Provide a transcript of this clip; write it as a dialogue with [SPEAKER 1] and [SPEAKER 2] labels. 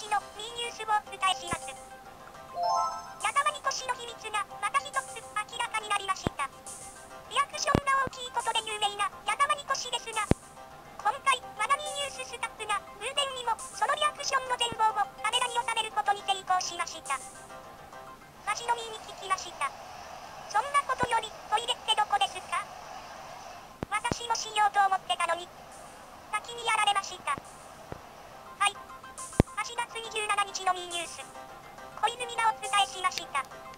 [SPEAKER 1] しのミーニュースをお伝えします。矢田真理子氏の秘密がまた一つ明らかになりました。リアクションが大きいことで有名な矢田真理子氏ですが、今回マナミーニューススタッフが偶然にもそのリアクションの全貌をカメラに収めることに成功しました。差し飲みに聞きました。そんなことよりトイレってどこですか？私もしようと思ってたのに先にやられました。はい。8月27日のミーニュース。小泉がお伝えしました。